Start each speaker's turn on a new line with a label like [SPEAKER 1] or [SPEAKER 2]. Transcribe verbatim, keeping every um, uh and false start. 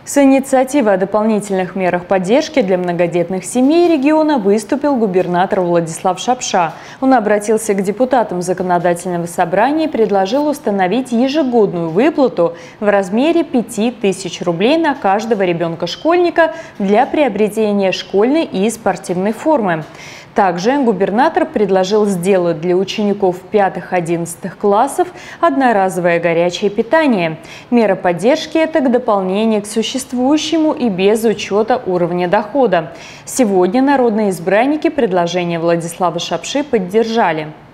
[SPEAKER 1] С инициативой о дополнительных мерах поддержки для многодетных семей региона выступил губернатор Владислав Шапша. Он обратился к депутатам законодательного собрания и предложил установить ежегодную выплату в размере пяти тысяч рублей на каждого ребенка-школьника для приобретения школьной и спортивной формы. Также губернатор предложил сделать для учеников пятых-одиннадцатых классов одноразовое горячее питание. Мера поддержки – это к дополнению к существующему и без учета уровня дохода. Сегодня народные избранники предложение Владислава Шапши поддержали.